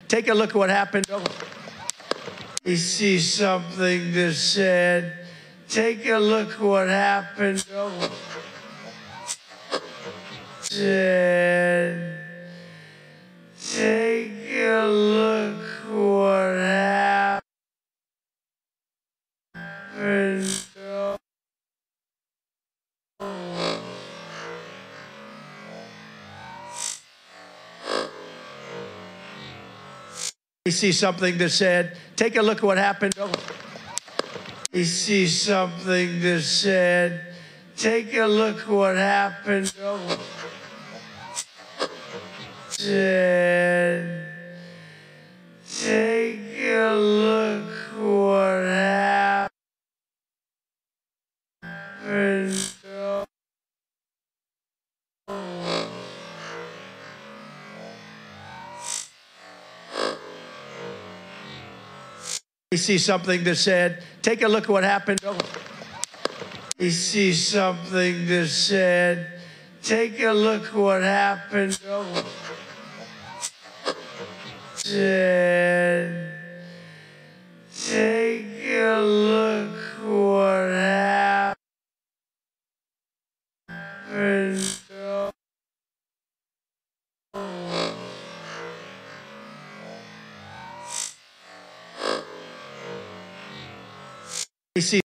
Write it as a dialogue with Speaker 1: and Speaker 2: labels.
Speaker 1: take a look at what happened. We see something that said, take a look at what happened. Said, take a look at what happened. We see something that said, take a look at what happened. We see something that said, take a look at what happened. Said, take a look at what happened. We see something that said, take a look at what happened. We see something that said, take a look at what happened. Said, take a look at what happened. We see